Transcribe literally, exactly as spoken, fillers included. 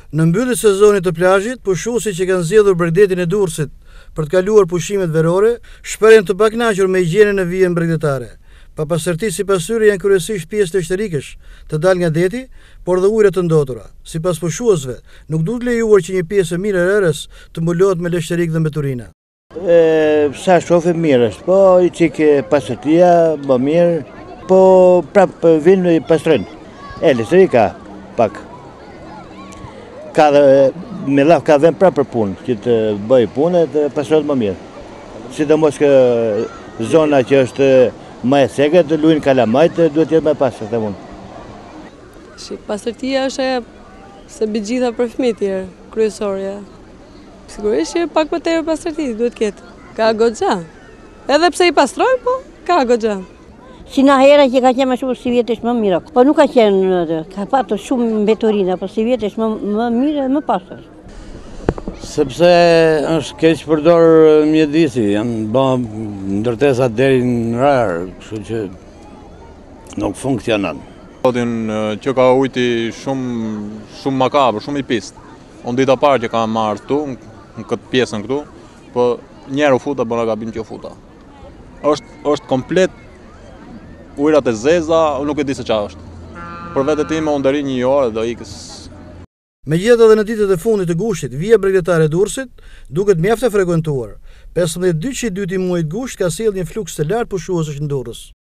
Në mbyllje sezonit të plazhit, pushuesit që kanë zgjedhur Bregdetin e Durrësit për të kaluar pushimet verore, shprehen të pakënaqur me higjienën e vijën bregdetare. Papastërtitë sipas tyre janë kryesisht pjesë të shterikësh të dalë nga deti, por dhe ujërat të ndotura. Sipas pushuesve, nuk duhet lejuar që një pjesë e mirë e rërës të mbulohet me lështërik dhe me turina. E, sa shofe mirë është, po i çike pastërtia, më mirë, po prap vinë i pastrojnë. E lështërika pak. Ka dhe, me laf ka vend prapë për punë, që të bëj punë dhe pastrohet më mirë. Sidomos që zona që është më e thekët, luajnë kalamajt, duhet jetë më e pastër të mund. Pastërtia është e se mbi gjitha për fëmijët tjerë, kryesorja. Sigurisht që pak më tepër pastërti duhet ketë. Ka goxha. Edhe pse i pastroj, po ka goxha. Si na hera që ka qenë më shumë si vjetë është më mirë. Po nuk ka qenë, ka patur shumë mbeturina, po si vjetë është më, më mirë e më pastër. Sepse është keq përdor mjedisi, janë bë ndërtesa deri në rar, kështu që nuk funksionon. Sotin që ka ujti shumë shumë makabër, shumë i pist. Unë dita parë që kam marrë këtu, në këtë pjesën këtu, po njerë u futa, bëna gabim që u futa. është, është komplet ujrat e zeza, nuk e di se çfarë është. Për vetë time unë deri një orë do ikës. Megjithatë edhe në ditët e fundit të gushtit, vija bregdetare e Durrësit duket mjaft e frekuentuar. pesëmbëdhjetë dyqin e dytë i muajit gusht ka sjellë një fluks të lartë pushuesësh në Durrës.